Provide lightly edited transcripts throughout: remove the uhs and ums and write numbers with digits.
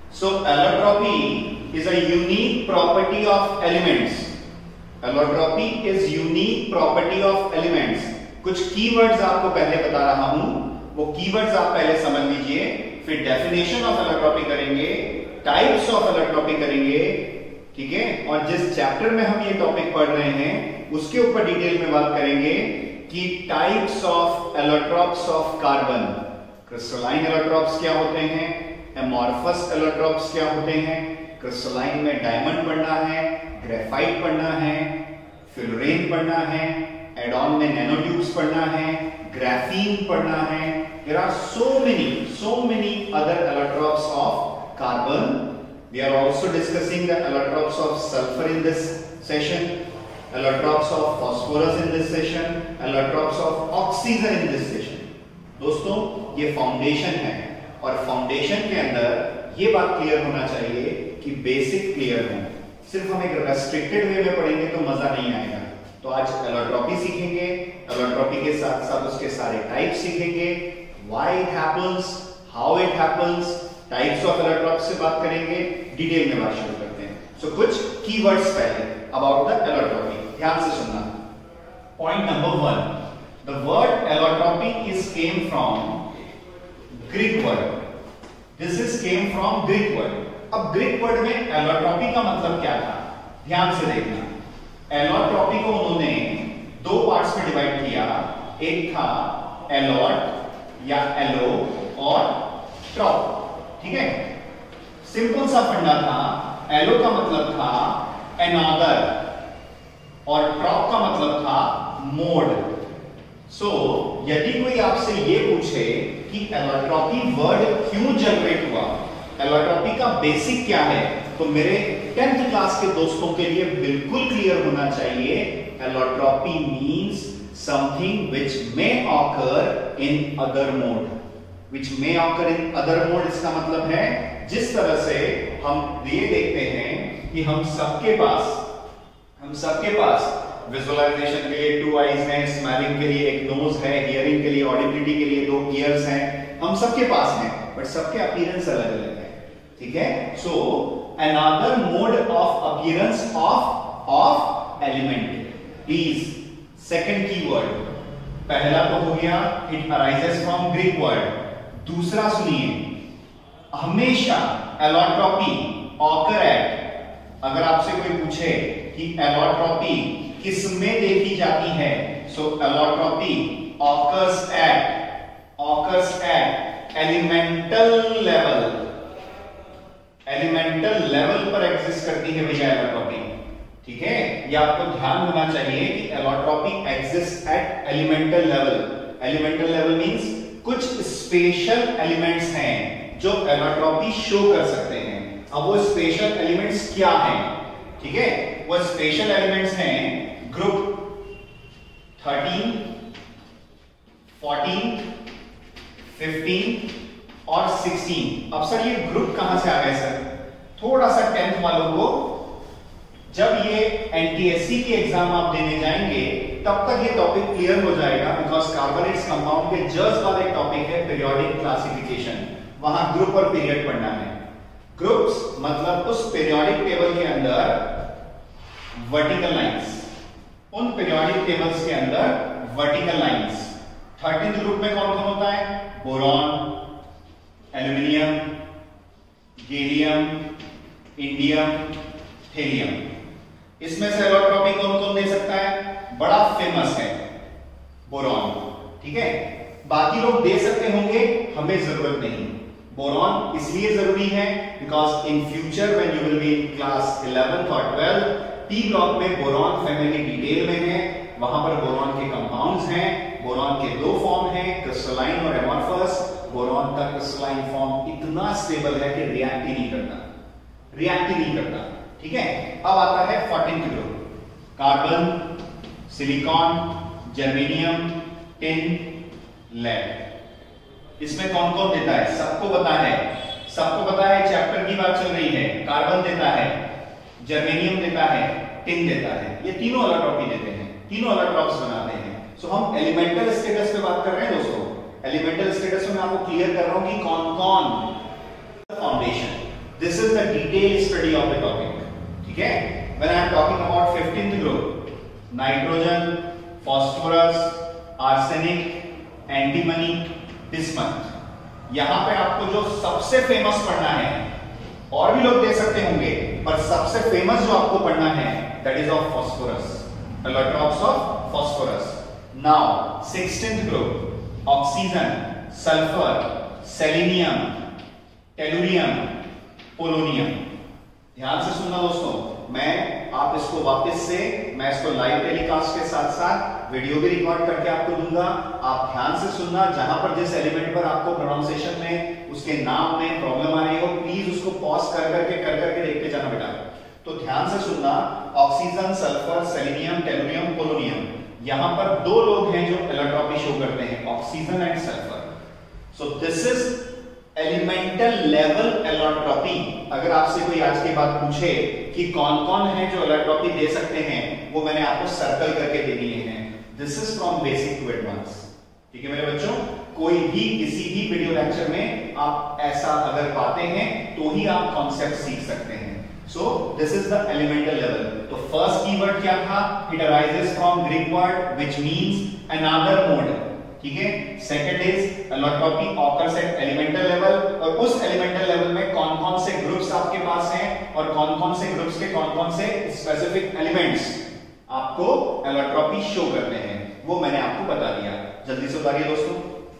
So allotropy is a unique property of elements. Allotropy is unique property of elements. कुछ keywords आपको पहले बता रहा हूं, वो कीवर्ड्स आप पहले समझ लीजिए, फिर डेफिनेशन ऑफ एलोट्रॉपी करेंगे, टाइप्स ऑफ एलोट्रॉपी करेंगे, ठीक है। और जिस चैप्टर में हम ये टॉपिक पढ़ रहे हैं उसके ऊपर डिटेल में बात करेंगे कि types of allotropes of carbon. Crystalline allotropes क्या होते हैं, एमॉर्फस एलोट्रॉप्स क्या होते हैं, क्रिस्टलाइन में डायमंड पढ़ना है, ग्रेफाइट पढ़ना है, फ्लोरीन पढ़ना है, एडॉन में नैनोट्यूब्स पढ़ना है, ग्राफीन पढ़ना है। There are so many other allotropes of carbon. We are also discussing the allotropes of sulfur in this session, allotropes of phosphorus in this session, allotropes of oxygen in this session. दोस्तों ये foundation है और foundation के अंदर ये बात clear होना चाहिए कि बेसिक क्लियर हो। सिर्फ हम एक रेस्ट्रिक्टेड वे में पढ़ेंगे तो मजा नहीं आएगा। तो आज एलोट्रॉपी सीखेंगे, एलोट्रॉपी के साथ साथ उसके सारे टाइप सीखेंगे, why it happens, how it happens, types of allotropes से बात करेंगे, डिटेल में बात शुरू करते हैं। सो कुछ कीवर्ड्स पहले अबाउट द एलोट्रॉपी, ध्यान से सुनना। Point number 1, the word allotropy is came from Greek word. This is came from Greek word. अब ग्रीक वर्ड में एलोट्रॉपी का मतलब क्या था, ध्यान से देखना। एलोट्रॉपी को उन्होंने दो पार्ट्स में डिवाइड किया, एक था एलोट या एलो और ट्रॉप, ठीक है। सिंपल सा फंडा था, एलो का मतलब था अनदर और ट्रॉप का मतलब था मोड। सो यदि कोई आपसे ये पूछे कि एलोट्रॉपी वर्ड क्यों जनरेट हुआ, एलोट्रॉपी का बेसिक क्या है, तो मेरे 10th क्लास के दोस्तों के लिए बिल्कुल क्लियर होना चाहिए, allotropy means something which may occur in other mode. Which may occur in other mode इसका मतलब है जिस तरह से हम ये देखते हैं कि हम सबके पास विजुअलाइजेशन के लिए 2 आईज हैं, स्मेलिंग के लिए एक नोज है, हियरिंग के लिए, ऑडिबिलिटी के लिए 2 ईयर्स हैं, हम सबके पास हैं, बट सबके अपीयरेंस अलग अलग है, ठीक है। So another mode of appearance of element. Please second keyword, पहला तो हो गया it arises from Greek word. दूसरा सुनिए, हमेशा एलोट्रॉपी ऑकर एट, अगर आपसे कोई पूछे कि एलोट्रॉपी किसमें देखी जाती है, so allotropy occurs at elemental level पर एग्जिस्ट करती है भैया एलोट्रॉपी, ठीक है। ये आपको ध्यान होना चाहिए कि allotropy exist at elemental level. Elemental level means कुछ स्पेशल एलिमेंट्स हैं जो एलोट्रॉपी शो कर सकते हैं। अब वो स्पेशल एलिमेंट्स क्या हैं, ठीक है। वो स्पेशल एलिमेंट्स हैं ग्रुप 13, 14, 15 और 16। अब सर ये ग्रुप कहां से आ गए सर, थोड़ा सा 10th वालों को जब ये एनटीएससी की एग्जाम आप देने जाएंगे तब तक ये टॉपिक क्लियर हो जाएगा, बिकॉज कार्बोनेट्स कंपाउंड के जस्ट बाद एक टॉपिक है पीरियोडिक क्लासिफिकेशन, वहां ग्रुप और पीरियड पढ़ना है। ग्रुप्स मतलब उस पीरियोडिक टेबल के अंदर वर्टिकल लाइंस, उन पीरियोडिक टेबल्स के अंदर वर्टिकल लाइंस। 13th ग्रुप में कौन कौन होता है, boron, aluminium, gallium, indium, thallium. इसमें से एलोट्रॉपी कौन कौन दे सकता है, बड़ा फेमस है बोरॉन, ठीक है। बाकी लोग दे सकते होंगे, हमें जरूरत नहीं। बोरॉन इसलिए जरूरी है because in future when you will be in class 11th और 12th, टी ब्लॉक में बोरॉन फैमिली डिटेल में है, वहां पर बोरॉन के कंपाउंड्स हैं। बोरॉन के 2 फॉर्म हैं, क्रिस्टलाइन और एमॉर्फस। बोरॉन का क्रिस्टलाइन फॉर्म इतना स्टेबल है कि रिएक्ट ही नहीं करता, ठीक है। अब आता है 14th group, carbon, silicon, germanium, tin, lead. इसमें कौन कौन देता है, सबको पता है, चैप्टर की बात चल रही है। कार्बन देता है, जर्मेनियम देता है, टिन देता है, ये तीनों एलोट्रॉपी देते हैं, तीनों एलोट्रॉप्स बनाते हैं। सो हम एलिमेंटल स्टेटस पे बात कर रहे हैं दोस्तों। एलिमेंटल स्टेटस में मैं आपको क्लियर कर रहा हूं कि कौन कौन foundation. Detail study of the topic, ठीक है। When I am talking about 15th group, nitrogen, phosphorus, arsenic, antimony, bismuth, यहां पे आपको जो सबसे फेमस पढ़ना है, और भी लोग दे सकते होंगे, पर सबसे फेमस जो आपको पढ़ना है that is of phosphorus, allotropes of phosphorus. Now 16th group, oxygen, sulphur, selenium, tellurium, polonium. ध्यान से सुनना दोस्तों, आप इसको वापस से, मैं इसको लाइव टेलीकास्ट के साथ साथ वीडियो भी रिकॉर्ड करके आपको दूंगा। आप ध्यान से सुनना, जहां पर जिस एलिमेंट पर आपको प्रोनाउंसिएशन में, उसके नाम में प्रॉब्लम आ रही हो, प्लीज उसको पॉज कर करके देखते जाना बेटा। तो ध्यान से सुनना, oxygen, sulphur, selenium, tellurium, polonium, यहां पर दो लोग हैं जो एलोट्रॉपी शो करते हैं, oxygen and sulphur. So this is elemental level allotropy. अगर आपसे कोई आज के बाद पूछे कि कौन कौन है जो एलोट्रॉपी दे सकते हैं, वो मैंने आपको सर्कल करके दे दिए हैं। This is from basic to advance, ठीक है मेरे बच्चों। कोई भी किसी भी वीडियो लेक्चर में आप ऐसा अगर पाते हैं तो ही आप कॉन्सेप्ट सीख सकते हैं। So this is the elemental level. तो फर्स्ट कीवर्ड क्या था? It arises from Greek word which means another mode, ठीक है। Second is allotropy occurs at elemental level, और उस एलिमेंटल लेवल में कौन कौन से ग्रुप्स आपके पास हैं और कौन कौन से ग्रुप्स के कौन कौन से स्पेसिफिक एलिमेंट्स आपको एलोट्रॉपी शो करते हैं, वो मैंने आपको बता दिया। जल्दी से उतारिए दोस्तों।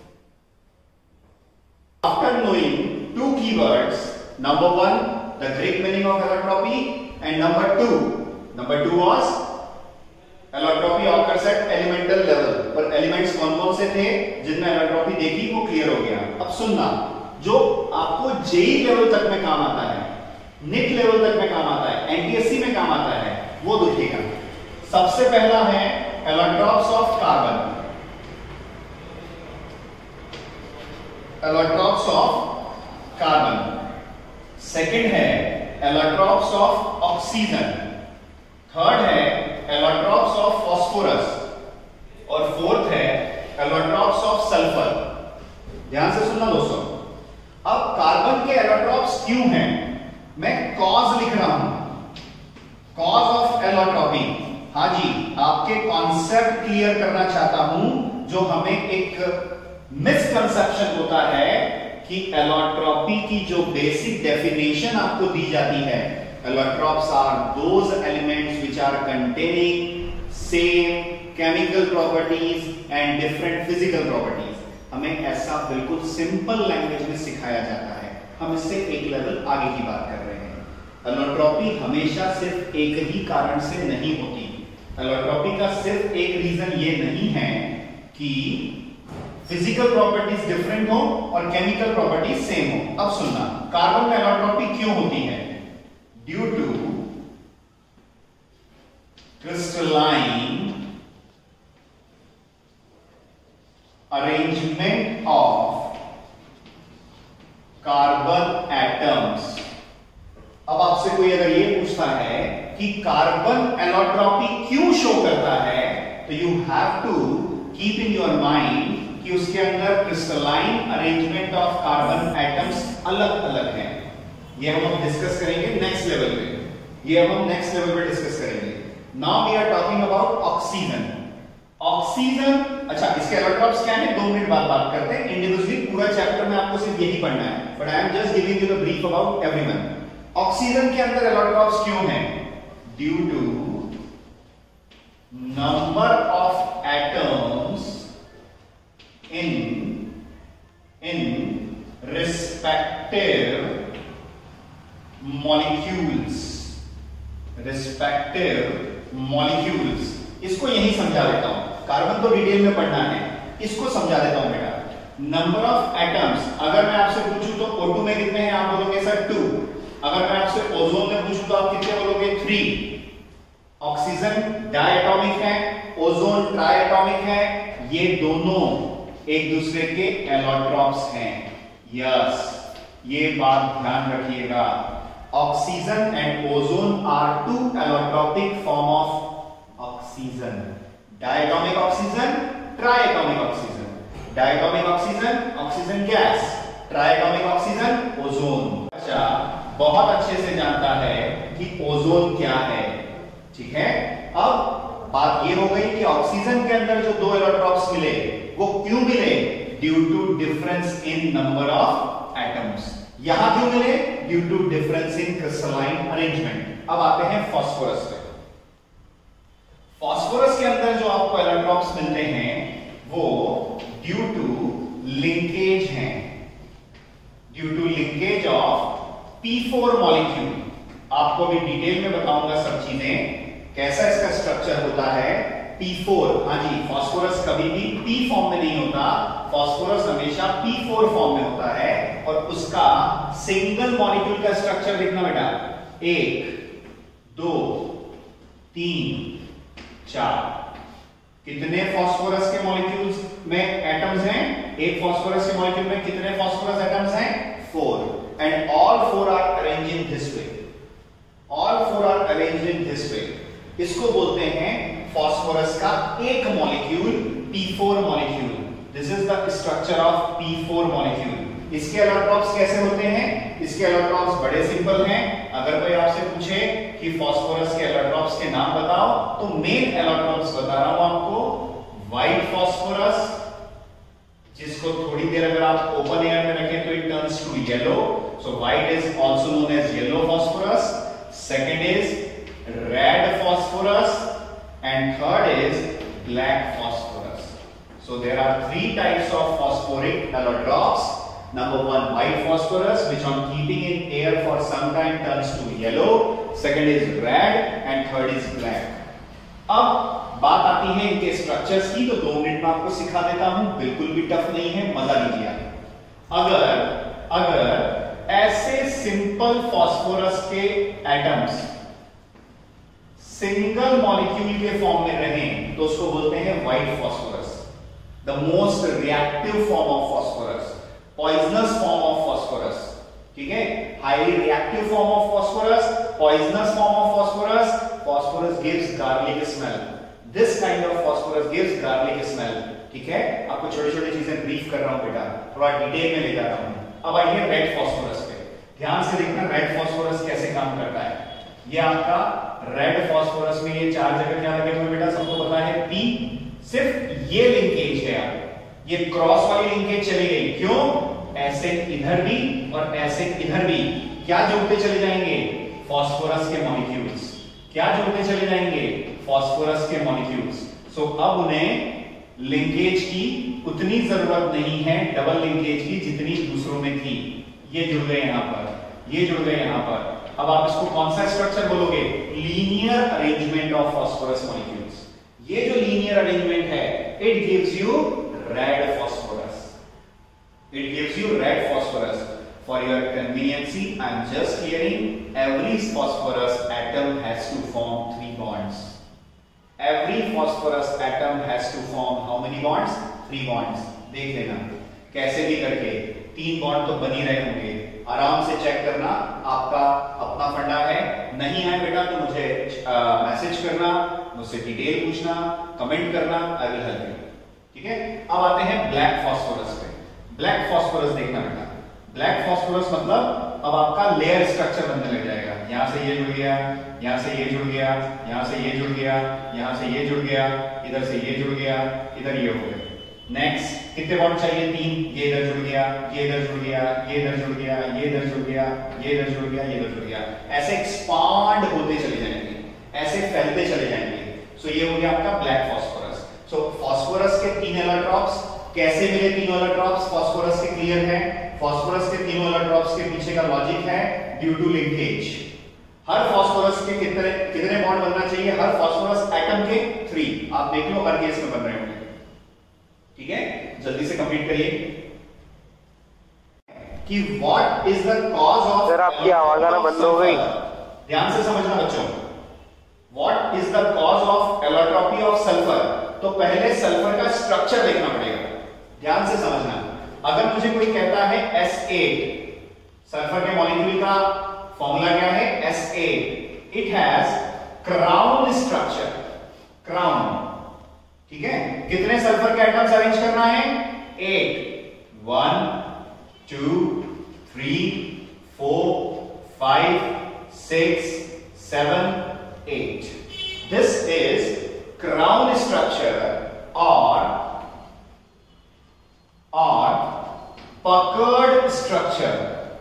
After knowing two keywords, number 1 the Greek meaning of allotropy and number 2 was allotropy occurs at elemental level. पर एलिमेंट्स कौन कौन से थे जिनमें एलोट्रॉपी देखी, वो क्लियर हो गया। अब सुनना, जो आपको जेई लेवल तक में काम आता है, निक लेवल तक में काम आता है, एनटीएससी में काम आता है, वो देखिएगा। सबसे पहला है allotropes of carbon, allotropes of carbon. Second है एलोट्रॉप्स ऑफ ऑक्सीजन। थर्ड है एलोट्रॉप्स ऑफ फास्फोरस, और फोर्थ है एलोट्रॉप्स ऑफ सल्फर। ध्यान से सुनना दोस्तों। अब कार्बन के एलोट्रॉप्स क्यों हैं, मैं कॉज लिख रहा हूं, कॉज ऑफ एलोट्रॉपी। हाँ जी, आपके कॉन्सेप्ट क्लियर करना चाहता हूं, जो हमें एक मिसकंसेप्शन होता है कि एलोट्रॉपी की जो बेसिक डेफिनेशन आपको दी जाती है, allotropes are those elements which are containing same chemical properties and different physical properties. हमें ऐसा बिल्कुल सिंपल लैंग्वेज में सिखाया जाता है, हम इससे एक लेवल आगे की बात कर रहे हैं। एलोट्रॉपी हमेशा सिर्फ एक ही कारण से नहीं होती। एलोट्रॉपी का सिर्फ एक रीजन ये नहीं है कि फिजिकल प्रॉपर्टीज डिफरेंट हो और केमिकल प्रॉपर्टीज सेम हो। अब सुनना, कार्बन में एलोट्रॉपी क्यों होती है? Due to crystalline arrangement of carbon atoms। अब आपसे कोई अगर ये पूछता है कि कार्बन एलोट्रॉपी क्यों शो करता है, तो you have to keep in your mind कि उसके अंदर crystalline arrangement of carbon atoms अलग अलग हैं। ये हम डिस्कस करेंगे नेक्स्ट लेवल पे, ये हम नेक्स्ट लेवल पे डिस्कस करेंगे। Now we are talking about oxygen. Oxygen, अच्छा इसके एलोट्रॉप्स क्या है, 2 मिनट बाद बात करते हैं इंडिविजुअली। पूरा चैप्टर में आपको सिर्फ यही पढ़ना है, but I am just giving you the brief about everyone. Oxygen के अंदर एलोट्रॉप्स क्यों हैं? Due to number of atoms in respective molecules. इसको यही समझा देता हूं, कार्बन तो डिटेल में पढ़ना है, इसको समझा देता हूं बेटा। नंबर ऑफ एटम्स, अगर मैं आपसे पूछूं तो O2 में कितने हैं, आप बोलोगे सर 2। अगर मैं आपसे ओजोन में पूछूं तो आप कितने बोलोगे 3। ऑक्सीजन डायटॉमिक है, ओजोन ट्राइएटॉमिक है, ये दोनों एक दूसरे के एलोट्रॉप्स हैं। यस, ये बात ध्यान रखिएगा। Oxygen and ozone are 2 allotropic form of oxygen. Diatomic oxygen, triatomic oxygen. Diatomic oxygen, oxygen gas. Triatomic oxygen, ozone. अच्छा, बहुत अच्छे से जान ओजोन क्या है। ठीक है, अब बात ये हो गई कि ऑक्सीजन के अंदर जो 2 एलोट्रॉप्स मिले वो क्यों मिले? Due to difference in number of atoms. यहां क्यों मिले? Due to difference in crystalline arrangement. अब आते हैं फास्फोरस पे। फास्फोरस के अंदर जो आपको एलोट्रॉप्स मिलते हैं वो ड्यू टू लिंकेज हैं, due to linkage of P4 molecule. आपको भी डिटेल में बताऊंगा सब चीजें, कैसा इसका स्ट्रक्चर होता है। P4, हाँ जी, फास्फोरस कभी भी P फॉर्म में नहीं होता, फास्फोरस हमेशा P4 फॉर्म में होता है। और उसका सिंगल मॉलिक्यूल का स्ट्रक्चर देखना बेटा, 1 2 3 4। कितने फास्फोरस के मॉलिक्यूल्स में एटम्स हैं? एक फास्फोरस के मॉलिक्यूल में कितने फास्फोरस एटम्स हैं? 4। And all 4 are arranged in this way, all 4 are arranged in this way. इसको बोलते हैं फास्फोरस का एक molecule P4 molecule. This is the structure of P4 molecule. इसके एलोट्रॉप्स कैसे होते हैं? इसके एलोट्रॉप्स बड़े सिंपल हैं। अगर कोई आपसे पूछे कि फास्फोरस के एलोट्रॉप्स के नाम बताओ, तो मेन एलोट्रॉप्स बता रहा हूं आपको। व्हाइट फास्फोरस, जिसको थोड़ी देर अगर आप ओपन एयर में रखें तो it turns to yellow, so white is also known as yellow phosphorus. Second is red phosphorus and third is black phosphorus. So there are 3 types of phosphoric allotropes. Number 1, white phosphorus, which on keeping in air for some time turns to yellow. Second is red and third is black. अब बात आती है इनके structures की, तो 2 minute में आपको सिखा देता हूं, बिल्कुल भी टफ नहीं है, मजा लीजिए। अगर ऐसे सिंपल फास्फोरस के एटम्स सिंगल मॉलिक्यूल के फॉर्म में रहें तो उसको बोलते हैं white phosphorus, the most reactive form of phosphorus, poisonous form of phosphorus. ठीक है, highly reactive form of phosphorus, poisonous form of phosphorus. Phosphorus gives garlic smell, this kind of phosphorus gives garlic smell. ठीक है, आपको छोटी छोटी चीजें brief कर रहा हूं बेटा, थोड़ा डिटेल में ले जा रहा हूं। अब आइए रेड फास्फोरस पे, ध्यान से देखना रेड फास्फोरस कैसे काम करता है। ये आपका रेड फास्फोरस में ये 4 जगह क्या लगे हुए बेटा, सबको पता है P। सिर्फ ये लिंकेज है, ये क्रॉस वाली लिंकेज चली गई। क्यों? ऐसे इधर भी और ऐसे इधर भी क्या जुड़ते चले जाएंगे? फास्फोरस के मॉलिक्यूल्स। क्या जुड़ते चले जाएंगे? फास्फोरस के मॉलिक्यूल्स। सो अब उन्हें लिंकेज की उतनी जरूरत नहीं है, डबल लिंकेज की, जितनी दूसरों में थी। ये जुड़ गए यहां पर, ये जुड़ गए यहां पर। अब आप इसको कौन सा स्ट्रक्चर बोलोगे? Linear arrangement of phosphorus molecules. ये जो लीनियर अरेंजमेंट है, it gives you red phosphorus, it gives you red phosphorus. For your convenience I am just clearing, every phosphorus atom has to form 3 bonds. Every phosphorus atom has to form how many bonds? 3 bonds. देख लेना कैसे भी करके 3 bond तो बन ही रहे होंगे। आराम से चेक करना, आपका अपना फंडा है। नहीं है बेटा तो मुझे मैसेज करना, मुझसे डिटेल पूछना, कमेंट करना, आई विल हेल्प यू। ठीक है, अब आते हैं ब्लैक फास्फोरस पे। ब्लैक फास्फोरस देखना बेटा, ब्लैक फास्फोरस मतलब अब आपका लेयर स्ट्रक्चर बनने लग जाएगा। यहां से ये जुड़ गया, यहां से ये जुड़ गया, यहां से ये जुड़ गया, यहां से ये जुड़ गया, इधर से ये जुड़ गया, इधर ये हो गया। नेक्स्ट कितने बॉन्ड चाहिए? 3। ये इधर जुड़ गया, ये इधर जुड़ गया, ये इधर जुड़ गया, ये इधर जुड़ गया, ये इधर जुड़ गया, ये इधर जुड़ गया। ऐसे एक्सपांड होते चले जाएंगे, ऐसे फैलते चले जाएंगे। सो ये हो गया आपका ब्लैक फास्फोरस। सो फास्फोरस के 3 एलोट्रॉप्स कैसे मिले? 3 एलोट्रॉप्स फास्फोरस के क्लियर है। फास्फोरस के 3 एलोट्रॉप्स के पीछे का लॉजिक है ड्यू टू लिंकेज। हर फास्फोरस के कितने बॉन्ड बनना चाहिए? हर फास्फोरस एटम के 3। आप देख लो हर केस में बन रहे होंगे। ठीक है, जल्दी से कंप्लीट करिए कि what is the cause of. Sir आपकी आवाज आना बंद हो गई। ध्यान से समझना बच्चों, what is the cause of allotropy of sulphur. तो पहले सल्फर का स्ट्रक्चर देखना पड़ेगा, ध्यान से समझना। अगर मुझे कोई कहता है S8, सल्फर के मॉलिक्यूल का फॉर्मूला क्या है? S8। It has crown structure, crown. ठीक है, कितने सल्फर के एटम्स अरेंज करना है? 8। 1 2 3 4 5 6 7, 8. This is crown structure or puckered structure.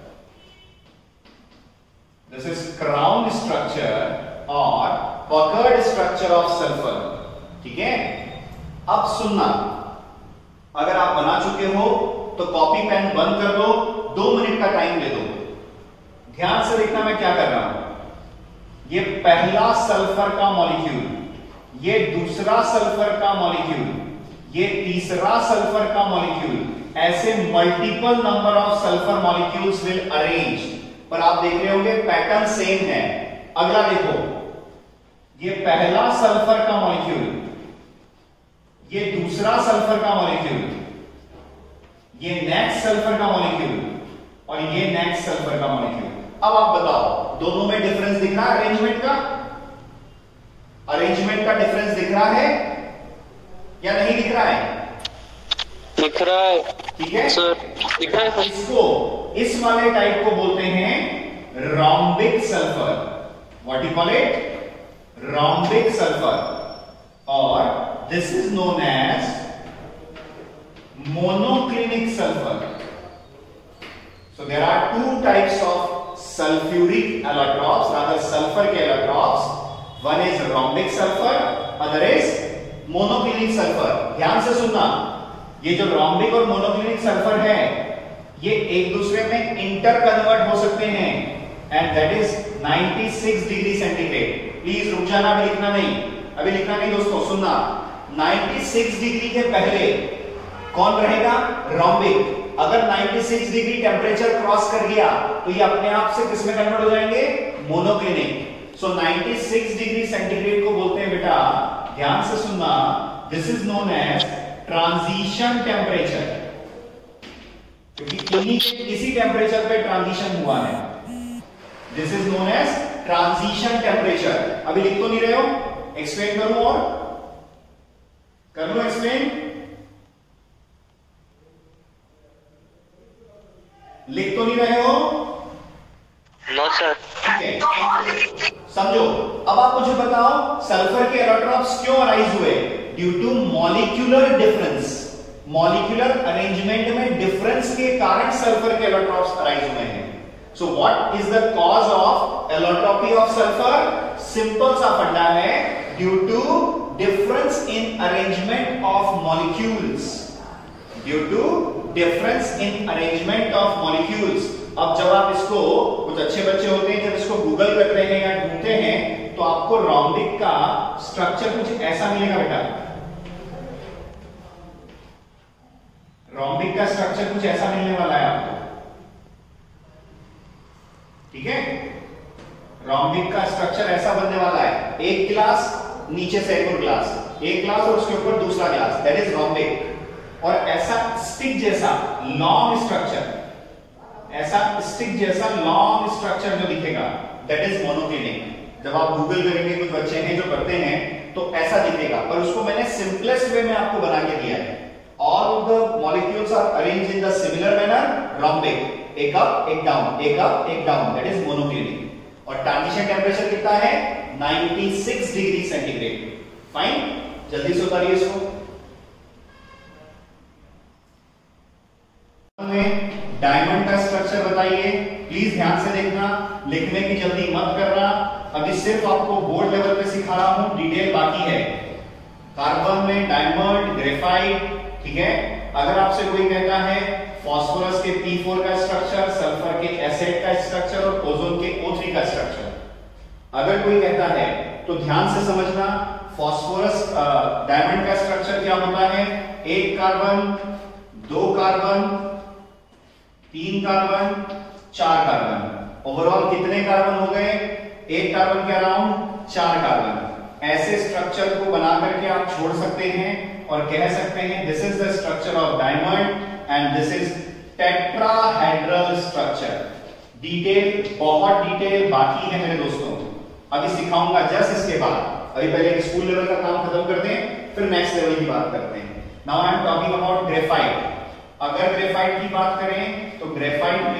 This is crown structure or puckered structure of sulfur. ठीक है, अब सुनना, अगर आप बना चुके हो तो कॉपी पेन बंद कर दो, 2 मिनट का टाइम ले दो, ध्यान से देखना मैं क्या कर रहा हूं। ये पहला सल्फर का मॉलिक्यूल, ये दूसरा सल्फर का मॉलिक्यूल, ये तीसरा सल्फर का मॉलिक्यूल, ऐसे multiple number of sulphur molecules will arrange. पर आप देख रहे होंगे पैटर्न सेम है। अगला देखो, ये पहला सल्फर का मॉलिक्यूल, ये दूसरा सल्फर का मॉलिक्यूल, ये नेक्स्ट सल्फर का मॉलिक्यूल और ये नेक्स्ट सल्फर का मॉलिक्यूल। अब आप बताओ, दोनों में डिफरेंस दिख रहा है? अरेंजमेंट का डिफरेंस दिख रहा है या नहीं दिख रहा है? दिख रहा है। ठीक है सर, दिख रहा है। इसको, इस वाले टाइप को बोलते हैं rhombic sulphur. What you call it? Rhombic sulphur. और this is known as monoclinic sulfur. So there are 2 types of sulfuric allotropes, rather sulfur के allotropes. One is rhombic sulfur, other is monoclinic sulfur. ध्यान से सुनना, ये जो rhombic और monoclinic sulfur है, ये एक दूसरे में इंटर कन्वर्ट हो सकते हैं, and that is 96 degree centigrade. Please रुक जाना, अभी लिखना नहीं दोस्तों, सुनना। 96 डिग्री के पहले कौन रहेगा? रोम्बिक। अगर 96 डिग्री टेम्परेचर क्रॉस कर गया तो ये अपने आप से किस में कन्वर्ट हो जाएंगे? मोनोक्लिनिक। सो 96 डिग्री सेंटीग्रेड को बोलते हैं बेटा, ध्यान से सुनना, this is known as transition temperature, क्योंकि इसी टेम्परेचर पे ट्रांजिशन हुआ है। This is known as transition temperature. अभी लिख तो नहीं रहे हो? एक्सप्लेन करूं और कर लो एक्सप्लेन? लिख तो नहीं रहे हो? No sir. ठीक है, समझो। अब आप मुझे बताओ, सल्फर के एलोट्रॉप्स क्यों अराइज हुए? Due to molecular difference. Molecular arrangement में डिफरेंस के कारण सल्फर के एलोट्रॉप्स अराइज हुए हैं। So what is the cause of allotropy of sulphur? Simple सा फंडा है, due to difference in arrangement of molecules. Due to difference in arrangement of molecules. अब जब आप इसको, कुछ अच्छे बच्चे होते हैं, जब इसको गूगल करते हैं या ढूंढते हैं, तो आपको रोम्बिक का स्ट्रक्चर कुछ ऐसा मिलेगा बेटा। रोम्बिक का स्ट्रक्चर कुछ ऐसा मिलने वाला है आपको। ठीक है, रोम्बिक का स्ट्रक्चर ऐसा बनने वाला है, एक ग्लास, नीचे से एक और ग्लास, एक ग्लास और उसके ऊपर दूसरा ग्लास, दैट इज रोम्बिक। और ऐसा स्टिक जैसा लॉन्ग स्ट्रक्चर, ऐसा स्टिक जैसा लॉन्ग स्ट्रक्चर जो दिखेगा, दैट इज मोनोक्लिनिक। जब आप गूगल करेंगे, कुछ बच्चे हैं जो करते हैं, तो ऐसा दिखेगा, पर उसको मैंने सिंपलेस्ट वे में आपको बना के दिया है। All the molecules are arranged in the similar manner, rhombic, एक अप एक डाउन, एक अप एक डाउन, दैट इज मोनोक्लिनिक। और ट्रांजिशन टेम्परेचर कितना है? 96 डिग्री सेंटीग्रेड। फाइन, जल्दी से उतारिए इसको। डायमंड का स्ट्रक्चर बताइए, प्लीज ध्यान से देखना, लिखने की जल्दी मत करना। अभी सिर्फ आपको बोर्ड लेवल पे सिखा रहा हूं, डिटेल बाकी है। कार्बन में डायमंड, ग्रेफाइट, ठीक है। अगर आपसे कोई कहता है फास्फोरस के P4 का स्ट्रक्चर, सल्फर के एसिड का स्ट्रक्चर और ओजोन के O3 का स्ट्रक्चर, अगर कोई कहता है तो ध्यान से समझना। फास्फोरस डायमंड का स्ट्रक्चर क्या होता है? 1 carbon, 2 carbon, 3 carbon, 4 carbon. Overall कितने कार्बन हो गए? 1 कार्बन के अराउंड 4 कार्बन। ऐसे स्ट्रक्चर को बना करके आप छोड़ सकते हैं और कह सकते हैं this is the structure of diamond and this is tetrahedral structure. Detail, बहुत डिटेल बाकी है मेरे दोस्तों, अभी सिखाऊंगा जस्ट इसके बाद। अभी पहले स्कूल लेवल का काम खत्म करते हैं, फिर नेक्स्ट लेवल की बात करते हैं। Now I am talking about graphite. अगर ग्रेफाइट की बात करें तो ग्रेफाइट में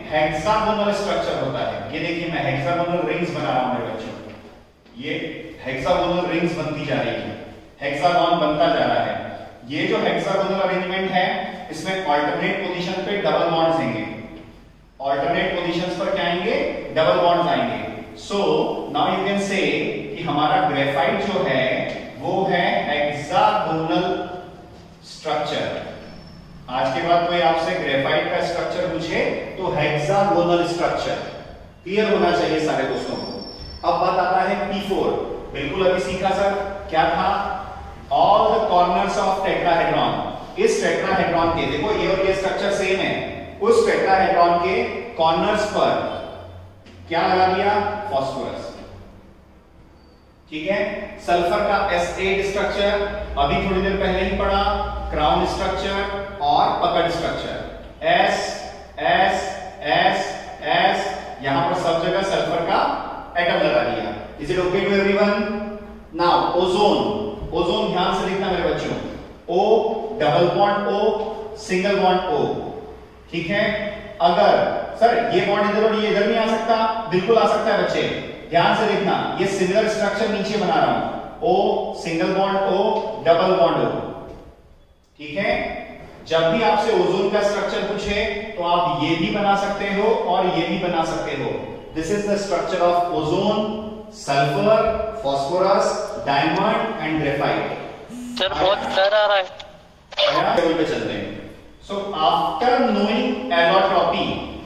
हेक्सागोनल स्ट्रक्चर होता है। ये देखिए मैं हेक्सागोनल रिंग्स बना रहा हूं मेरे बच्चों, ये हेक्सागोनल रिंग्स बनती जा रही है, हेक्सागोन बनता जा रहा है। ये जो हेक्सागोनल अरेंजमेंट है इसमें अल्टरनेट पोजीशन पे डबल बॉन्ड्स आएंगे, अल्टरनेट पोजीशंस पर क्या आएंगे, डबल बॉन्ड्स आएंगे। So now you can say कि हमारा ग्रेफाइट जो है वो है हेक्सागोनल स्ट्रक्चर। आज के बाद कोई आपसे ग्रेफाइट का स्ट्रक्चर पूछे तो हेक्सागोनल स्ट्रक्चर क्लियर होना चाहिए सारे दोस्तों को। अब बात आता है P4, बिल्कुल अभी सीखा सर, क्या था, all the corners of tetrahedron. इस टेट्राहेड्रॉन के देखो ये और ये स्ट्रक्चर सेम है, उस टेट्राहेड्रॉन के कॉर्नर्स पर क्या लगा दिया, फास्फोरस। ठीक है, सल्फर का S8 स्ट्रक्चर अभी थोड़ी देर पहले ही पढ़ा, क्राउन स्ट्रक्चर और puckered structure, S S S S, यहां पर सब जगह सल्फर का एटम लगा दिया। Is it okay to everyone? Now ozone, ozone ध्यान से देखना मेरे बच्चों, O double bond O single bond O। ठीक है, अगर सर ये बॉन्ड इधर और ये इधर नहीं आ सकता, बिल्कुल आ सकता है बच्चे, ध्यान से देखना, ये सिमिलर स्ट्रक्चर नीचे बना रहा हूं, O single bond O double bond O। ठीक है, जब भी आपसे ओजोन का स्ट्रक्चर पूछे तो आप ये भी बना सकते हो और ये भी बना सकते हो। This is the structure of ozone, sulphur, phosphorus, diamond and graphite. Sir बहुत डर आ रहा है। टेबल पे चलते हैं। सो आफ्टर नोइंग एलोट्रॉपी,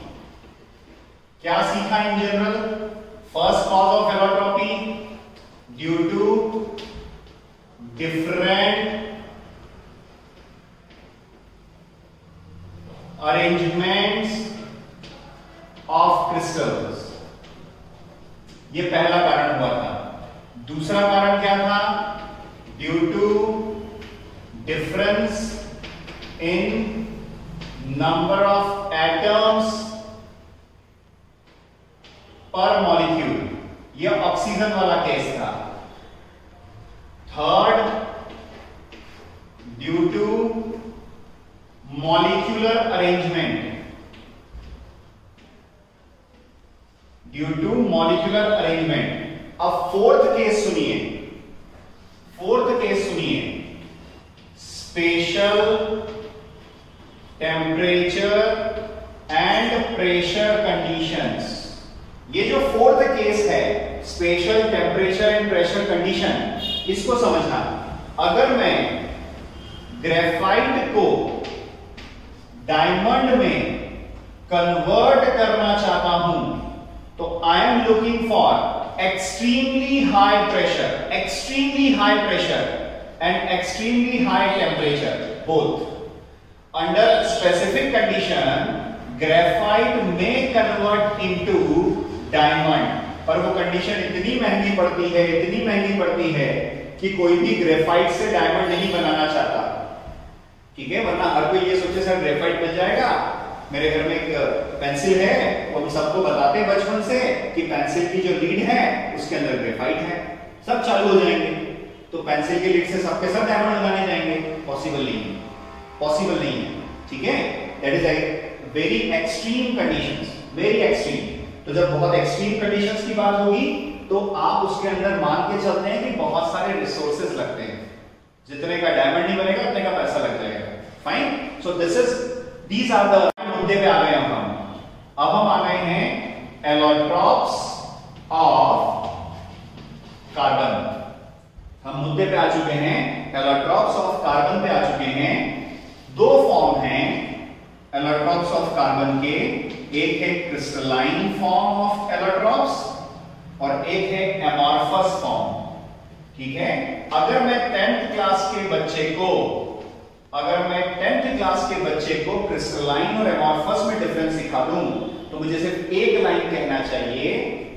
क्या सीखा in general? First cause of allotropy due to different arrangements of crystals, ये पहला कारण हुआ था। दूसरा कारण क्या था? Due to difference in number of atoms per molecule, ये ऑक्सीजन वाला केस था। Third, due to molecular arrangement, due to molecular arrangement. अब फोर्थ केस सुनिए, फोर्थ केस सुनिए, special temperature and pressure conditions. ये जो फोर्थ केस है, special temperature and pressure condition, इसको समझना। अगर मैं ग्रेफाइट को डायमंड में कन्वर्ट करना चाहता हूं तो I am looking for extremely high pressure, extremely high pressure and extremely high temperature both. Under specific condition graphite में कन्वर्ट इनटू डायमंड, पर वो कंडीशन इतनी महंगी पड़ती है, इतनी महंगी पड़ती है कि कोई भी ग्रेफाइट से डायमंड नहीं बनाना चाहता। ठीक है, वरना हर कोई ये सोचे सर ग्रेफाइट मिल जाएगा, मेरे घर में एक पेंसिल है, वो हम सबको बताते हैं बचपन से कि पेंसिल की जो लीड है उसके अंदर ग्रेफाइट है, सब चालू हो जाएंगे। तो पेंसिल की लीड से सबके सब डायमंड लगाने जाएंगे, पॉसिबल नहीं है, पॉसिबल नहीं है। ठीक है, that is like very extreme conditions, very extreme. तो जब बहुत एक्सट्रीम कंडीशंस की बात होगी तो आप उसके अंदर मान के चलते हैं कि बहुत सारे रिसोर्सेज लगते हैं, जितने का डायमंड नहीं बनेगा उतने का पैसा लग जाएगा। Fine, so this is, these are the मुद्दे पे आ गए हम। अब हम आ गए हैं एलोट्रॉप्स ऑफ कार्बन। हम मुद्दे पे आ चुके हैं, एलोट्रॉप्स ऑफ कार्बन पे आ चुके हैं। दो फॉर्म हैं एलोट्रॉप्स ऑफ कार्बन के, एक है क्रिस्टलाइन फॉर्म ऑफ एलोट्रॉप्स और एक है एमॉर्फस फॉर्म। ठीक है, अगर मैं 10th क्लास के बच्चे को, अगर मैं 10th क्लास के बच्चे को क्रिस्टलाइन और एमॉर्फस में डिफरेंस सिखा दूं तो मुझे सिर्फ एक लाइन कहना चाहिए,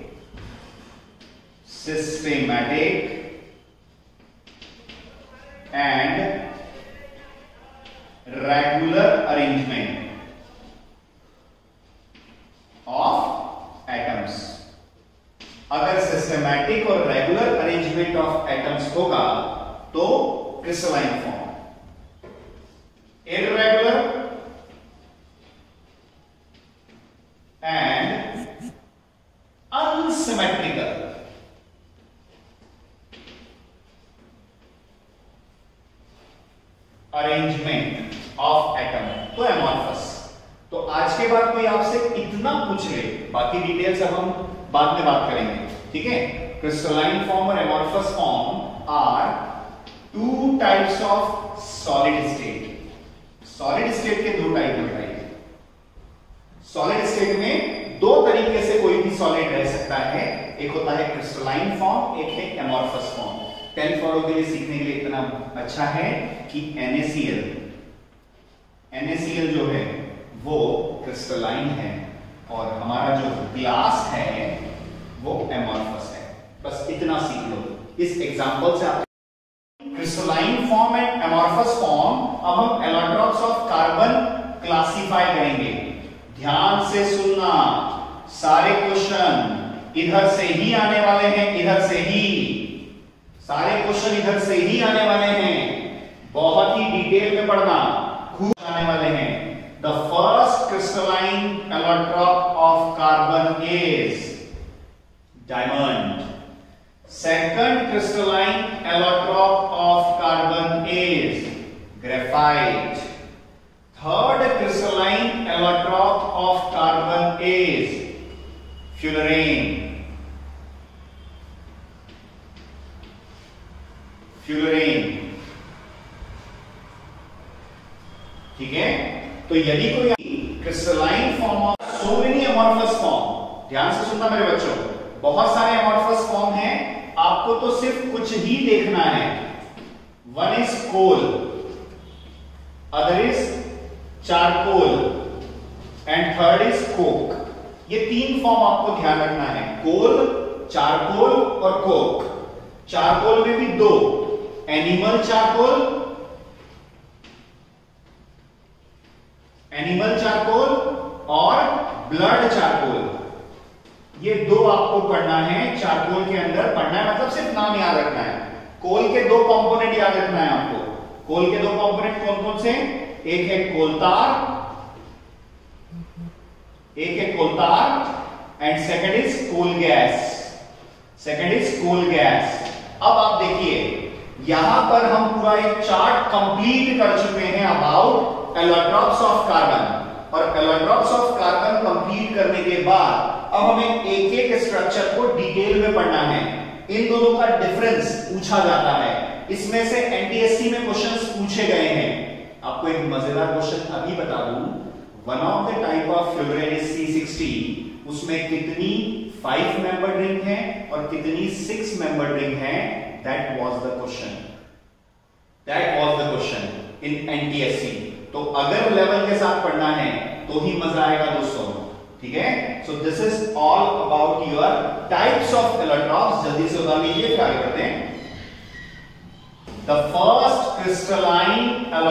systematic and regular arrangement of atoms. अगर सिस्टेमैटिक और रेगुलर अरेंजमेंट ऑफ एटम्स होगा तो crystalline form, irregular arrangement of atom, तो एमॉर्फस। तो आज के बाद कोई आपसे इतना पूछ ले, बाकी डिटेल्स अब हम बाद में बात करेंगे, ठीक है। क्रिस्टलाइन फॉर्म और amorphous form are two types of solid state. Solid state के दो टाइप होता है। सॉलिड स्टेट में दो तरीके से कोई भी सॉलिड रह सकता है, एक होता है क्रिस्टलाइन फॉर्म, एक है एमॉर्फस फॉर्म। 10 फॉलो के लिए सीखने के लिए इतना अच्छा है कि NaCl जो है वो क्रिस्टलाइन है और हमारा जो ग्लास है वो एमॉर्फस है। बस इतना सीख लो इस एग्जांपल से। आप crystalline form and amorphous form, अब हम एलोट्रॉप्स ऑफ कार्बन क्लासिफाई करेंगे। ध्यान से सुनना, सारे क्वेश्चन इधर से ही आने वाले हैं, इधर से ही सारे क्वेश्चन इधर से ही आने वाले हैं, बहुत ही डिटेल में पढ़ना, खूब आने वाले हैं। The first crystalline allotrope of carbon is diamond. Second crystalline allotrope of carbon is graphite. Third crystalline allotrop of carbon is fullerene. ठीक है। तो यदि कोई crystalline form of so many amorphous form, ध्यान से सुनना मेरे बच्चों, बहुत सारे अमॉर्फस फॉर्म हैं, आपको तो सिर्फ कुछ ही देखना है। One is coal, other is charcoal and third is coke. ये तीन फॉर्म आपको ध्यान रखना है, कोल, चारकोल और कोक। चारकोल में भी दो, एनिमल चारकोल और ब्लड चारकोल। ये दो आपको पढ़ना है, चारकोल के अंदर पढ़ना है, मतलब सिर्फ नाम याद रखना है। कोल के दो कंपोनेंट याद रखना है आपको। कोल के दो कंपोनेंट कौन कौन से? एक है coal tar and second is coal gas. अब आप देखिए, यहां पर हम पूरा एक चार्ट कंप्लीट कर चुके हैं अबाउट एलोट्रॉप्स ऑफ कार्बन। और एलोट्रॉप्स ऑफ कार्बन कंप्लीट करने के बाद अब हमें एक एक स्ट्रक्चर को डिटेल में पढ़ना है। इन दोनों का डिफरेंस पूछा जाता है, इसमें से एनटीएससी में क्वेश्चंस पूछे गए हैं। आपको एक मजेदार क्वेश्चन अभी बता दूं, one of the type of fullerene is C60, उसमें कितनी 5 मेंबर रिंग है और कितनी 6 मेंबर रिंग है? That was the question in NTSE. तो अगर लेवल के साथ पढ़ना है तो ही मजा आएगा दोस्तों, ठीक है। So this is all about your types of allotropes. जल्दी से उतार लीजिए, फिर आगे बढ़ते हैं। The first crystalline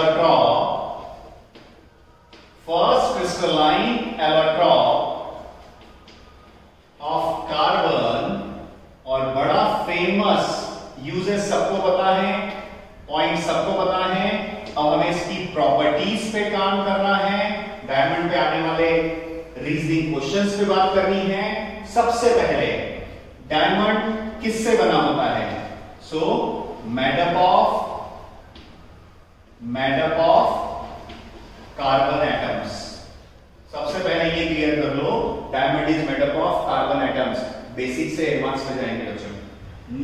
allotrop of carbon, और बड़ा फेमस यूजेस सबको पता है, पॉइंट सबको पता है। अब हमें इसकी प्रॉपर्टीज पे काम करना है, डायमंड पे आने वाले रीजनिंग क्वेश्चंस पे बात करनी है। सबसे पहले डायमंड किससे बना होता है? So made up of carbon atoms. सबसे पहले ये क्लियर कर लो, diamond is made up of carbon atoms. Basic से एडवांस में जाएंगे बच्चों।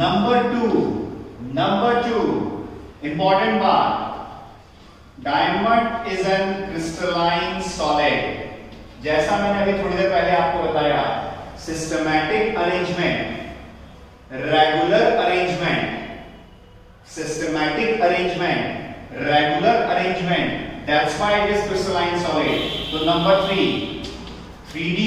नंबर टू इंपॉर्टेंट बात, diamond is an crystalline solid. जैसा मैंने अभी थोड़ी देर पहले आपको बताया, systematic arrangement, regular arrangement, systematic arrangement, regular arrangement, that's why it is crystalline solid. So number 3D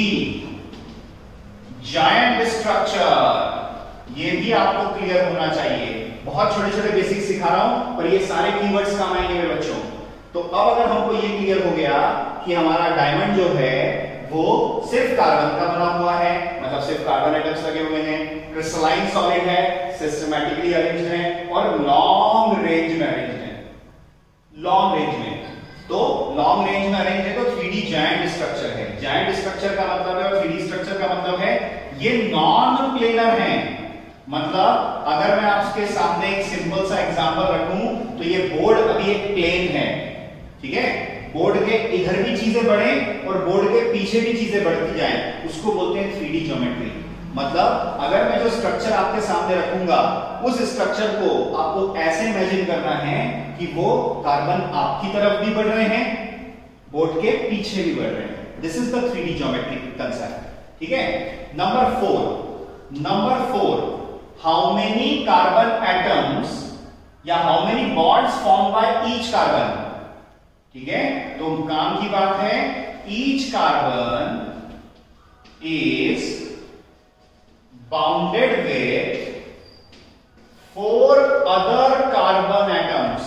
giant structure, ये भी आपको क्लियर होना चाहिए। बहुत छोटे छोटे बेसिक सिखा रहा हूं, पर ये सारे कीवर्ड्स काम आएंगे मेरे बच्चों। तो अब अगर हमको ये क्लियर हो गया कि हमारा डायमंड जो है वो सिर्फ कार्बन का बना हुआ है, मतलब सिर्फ कार्बन एटम्स लगे हुए हैं, क्रिस्टलाइन सॉलिड है, सिस्टमैटिकली अरेंज्ड है और लॉन्ग रेंज में अरेंज्ड है। लॉन्ग रेंज में अरेंज है तो 3D जायंट स्ट्रक्चर है। जायंट स्ट्रक्चर का मतलब है और 3D स्ट्रक्चर का मतलब है ये नॉन प्लेनर है। मतलब अगर मैं आपके सामने एक सिंपल सा एग्जांपल रखूं तो ये बोर्ड अभी एक प्लेन है, ठीक है, बोर्ड के इधर भी चीजें बढ़े और बोर्ड के पीछे भी चीजें बढ़ती जाएं, उसको बोलते हैं 3D ज्योमेट्री। मतलब अगर मैं जो स्ट्रक्चर आपके सामने रखूंगा उस स्ट्रक्चर को आपको ऐसे इमेजिन करना है कि वो कार्बन आपकी तरफ भी बढ़ रहे हैं, बोर्ड के पीछे भी बढ़ रहे हैं। This is the 3D geometry concept, ठीक है। Number 4, how many carbon atoms या how many bonds form by each carbon, ठीक है। तो काम की बात है, each carbon is bounded with 4 other carbon atoms.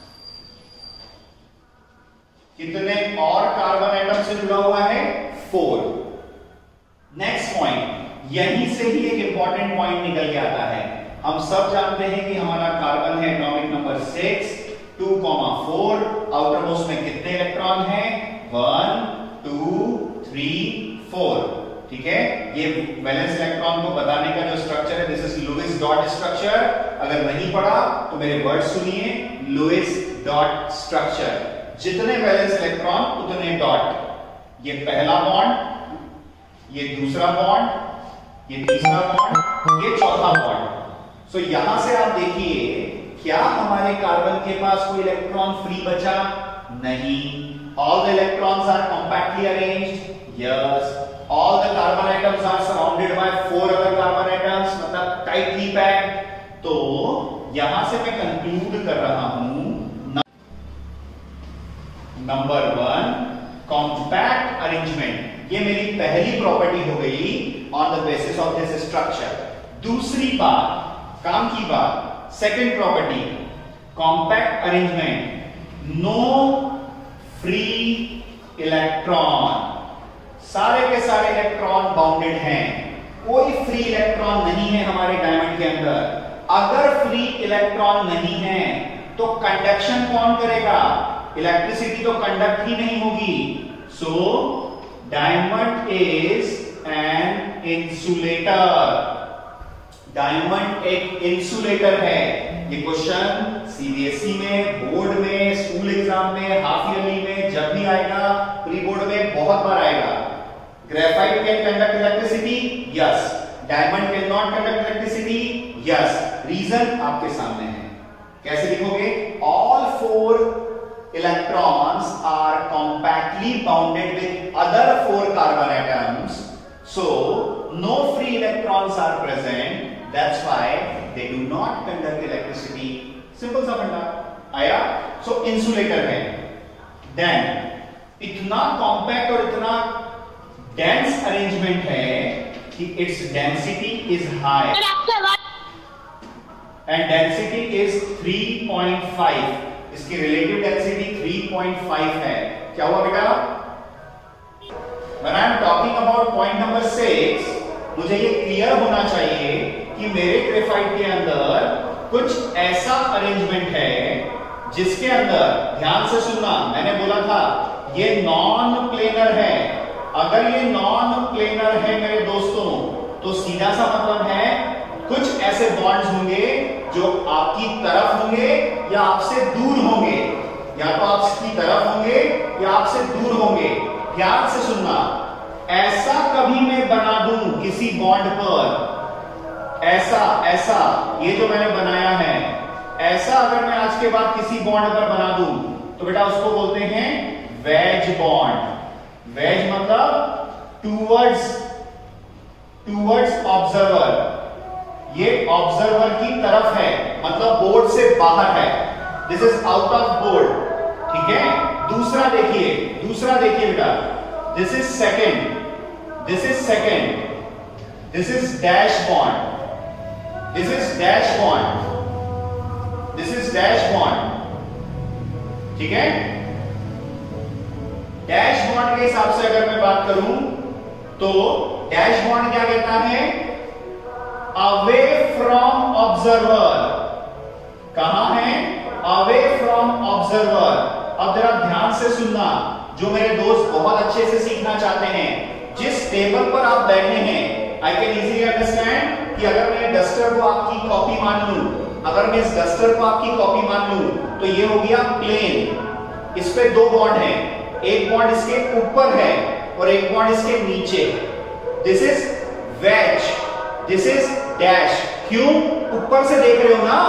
कितने और कार्बन एटम से जुड़ा हुआ है? 4। नेक्स्ट पॉइंट, यहीं से ही एक इंपॉर्टेंट पॉइंट निकल के आता है। हम सब जानते हैं कि हमारा कार्बन है एटॉमिक नंबर 6, 2,4। आउटर मोस्ट में कितने इलेक्ट्रॉन हैं? 1, 2, 3, 4, ठीक है। ये वैलेंस इलेक्ट्रॉन को बताने का जो स्ट्रक्चर है, this is Lewis dot structure. अगर नहीं पढ़ा तो मेरे वर्ड सुनिए, लुईस डॉट स्ट्रक्चर। जितने वैलेंस इलेक्ट्रॉन उतने डॉट। ये पहला बॉन्ड, ये दूसरा बॉन्ड, ये तीसरा बॉन्ड, ये चौथा बॉन्ड। सो यहां से आप देखिए, क्या हमारे कार्बन के पास कोई इलेक्ट्रॉन फ्री बचा? नहीं। All the electrons are compactly arranged. Yes. All the carbon atoms are surrounded by 4 other carbon atoms, मतलब टाइटली पैक्ड। तो यहां से मैं कंक्लूड कर रहा हूं, नंबर 1, कॉम्पैक्ट अरेंजमेंट। ये मेरी पहली प्रॉपर्टी हो गई on the basis of this structure. दूसरी बात, काम की बात, second property, compact arrangement, no free electron. सारे के सारे इलेक्ट्रॉन बाउंडेड हैं, कोई फ्री इलेक्ट्रॉन नहीं है हमारे डायमंड के अंदर। अगर फ्री इलेक्ट्रॉन नहीं है तो कंडक्शन कौन करेगा? इलेक्ट्रिसिटी तो कंडक्ट ही नहीं होगी। So diamond is an insulator. Diamond एक इंसुलेटर है। ये क्वेश्चन सीबीएसई में, बोर्ड में, स्कूल एग्जाम में, हाफ ईयरली में जब भी आएगा, प्री बोर्ड में बहुत बार आएगा। Graphite can conduct electricity? Yes. Diamond can not conduct electricity? Yes. Reason आपके सामने है। कैसे लिखोगे? All 4 electrons are compactly bounded with other 4 carbon atoms, so no free electrons are present, that's why they do not conduct electricity. Simple सा फंडा आया। so insulator है। then इतना compact और इतना dense arrangement है कि its density is high and density is 3.5। इसकी रिलेटिव डेंसिटी 3.5 है। क्या हुआ बेटा? When I am talking about point number 6, मुझे ये क्लियर होना चाहिए कि मेरे ग्रेफाइट के अंदर कुछ ऐसा अरेंजमेंट है जिसके अंदर, ध्यान से सुनना, मैंने बोला था ये नॉन प्लेनर है। अगर ये नॉन प्लेनर है मेरे दोस्तों, तो सीधा सा मतलब है कुछ ऐसे बॉन्ड्स होंगे जो आपकी तरफ होंगे या आपसे दूर होंगे, या तो आपकी तरफ होंगे या आपसे दूर होंगे। ध्यान से सुनना, ऐसा कभी मैं बना दूं किसी बॉन्ड पर, ऐसा ये जो मैंने बनाया है, ऐसा अगर मैं आज के बाद किसी बॉन्ड पर बना दूं तो बेटा उसको बोलते हैं वेज बॉन्ड। वेज मतलब टूवर्ड्स ऑब्जर्वर। ये ऑब्जर्वर की तरफ है, मतलब बोर्ड से बाहर है। This is out of board, ठीक है। दूसरा देखिए बेटा, this is second, this is dash bond, this is dash bond, ठीक है। डैश बॉन्ड के हिसाब से अगर मैं बात करूं तो डैश बॉन्ड क्या कहता है? Away from observer. कहां है? Away from observer. अब जरा ध्यान से सुनना, जो मेरे दोस्त बहुत अच्छे से सीखना चाहते हैं, जिस टेबल पर आप बैठे हैं आई कैन इजीली अंडरस्टैंड कि अगर मैं डस्टर को आपकी कॉपी मान लूं, अगर मैं इस डस्टर को आपकी कॉपी मान लूं, तो ये हो गया प्लेन। इस पे दो बॉन्ड है, एक बॉन्ड इसके ऊपर है और एक बॉन्ड इसके नीचे। This is wedge, this is dash. क्यों? ऊपर से देख रहे हो ना,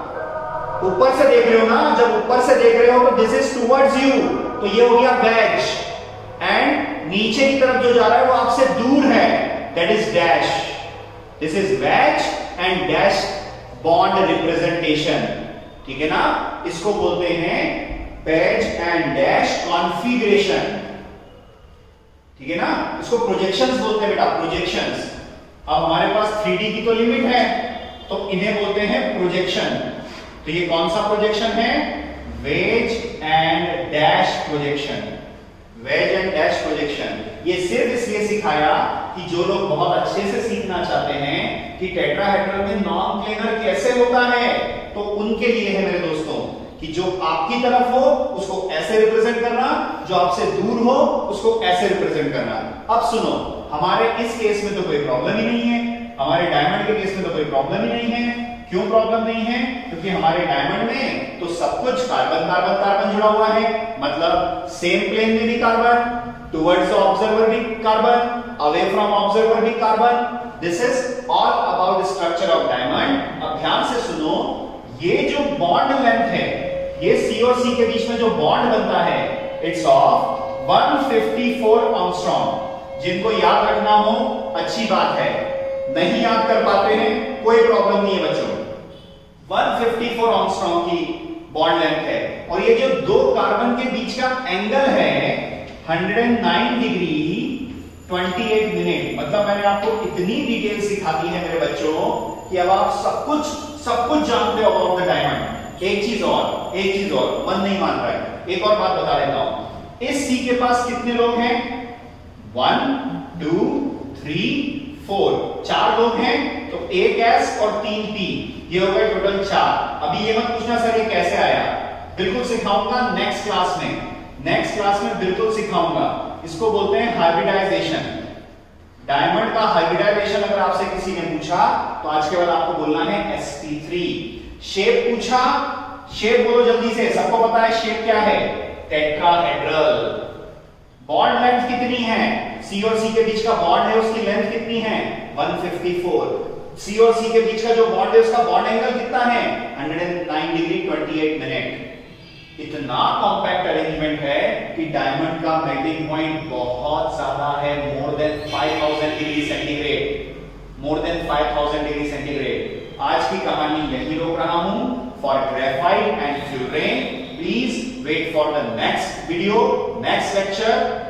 ऊपर से देख रहे हो ना, जब ऊपर से देख रहे हो तो दिस इज टुवर्ड्स यू, तो ये हो गया वेज। एंड नीचे की तरफ जो जा रहा है वो आपसे दूर है, that is dash. This is wedge and dash bond representation, ठीक है ना। इसको बोलते हैं वेज एंड डैश कॉन्फ़िगरेशन, ठीक है ना। इसको प्रोजेक्शंस बोलते हैं बेटा, प्रोजेक्शंस। अब हमारे पास 3D की तो लिमिट है, तो इन्हें बोलते हैं प्रोजेक्शन। तो ये कौन सा प्रोजेक्शन है? Wedge and dash projection, wedge and dash projection. ये सिर्फ इसलिए सिखाया कि जो लोग बहुत अच्छे से सीखना चाहते हैं कि टेट्राहेड्रल में नॉन प्लेनर कैसे होता है, तो उनके लिए है मेरे दोस्तों कि जो आपकी तरफ हो उसको ऐसे रिप्रेजेंट करना, जो आपसे दूर हो उसको ऐसे रिप्रेजेंट करना। अब सुनो, हमारे इस केस में तो कोई प्रॉब्लम ही नहीं है, हमारे डायमंड के केस में तो कोई प्रॉब्लम ही नहीं है। क्यों प्रॉब्लम नहीं है? क्योंकि हमारे डायमंड में तो सब कुछ कार्बन कार्बन कार्बन जुड़ा हुआ है, मतलब सेम प्लेन में भी कार्बन, टुवर्ड्स द ऑब्जर्वर भी कार्बन, अवे फ्रॉम ऑब्जर्वर भी carbon. This is all about the structure of diamond. अब ध्यान से सुनो, ये जो बॉन्ड लेंथ है, ये सी और सी के बीच में जो बॉन्ड बनता है, इट्स ऑफ 154 एंगस्ट्रॉम। जिनको याद रखना हो अच्छी बात है, नहीं याद कर पाते हैं कोई प्रॉब्लम नहीं है बच्चों। 154 एंगस्ट्रॉम की बॉन्ड लेंथ है, और ये जो दो कार्बन के बीच का एंगल है 109 डिग्री 28 मिनट। मतलब मैंने आपको इतनी डिटेल सिखा दी है मेरे बच्चों कि अब आप सब कुछ जानते हो अबाउट द डायमंड। एक चीज और मन नहीं मान रहा है, एक और बात बता देता हूं। इस सी के पास कितने लोग हैं? 1 2 3 4, 4 लोग हैं, तो 1 S और 3 P, ये हो गए टोटल 4। अभी ये मत पूछना सर ये कैसे आया, बिल्कुल सिखाऊंगा नेक्स्ट क्लास में, नेक्स्ट क्लास में बिल्कुल सिखाऊंगा। इसको बोलते हैं हाइब्रिडाइजेशन। डायमंड का हाइब्रिडाइजेशन अगर आपसे किसी ने पूछा तो आज के बाद आपको बोलना है sp3। शेप पूछा, शेप बोलो जल्दी से, सबको पता है शेप क्या है? टेट्राहेड्रल। बॉन्ड लेंथ कितनी है? सी और सी के बीच का बॉन्ड है उसकी लेंथ कितनी है? 154। सी और सी के बीच का जो बॉन्ड है उसका बॉन्ड एंगल कितना है? 109 डिग्री 28 मिनट। इतना कॉम्पैक्ट अरेंजमेंट है कि डायमंड का मेल्टिंग पॉइंट बहुत ज्यादा है, more than 5000 degree centigrade, more than 5000 degree centigrade. आज की कहानी यही रोक रहा हूं। For graphite and fullerene please wait for the next video, next lecture.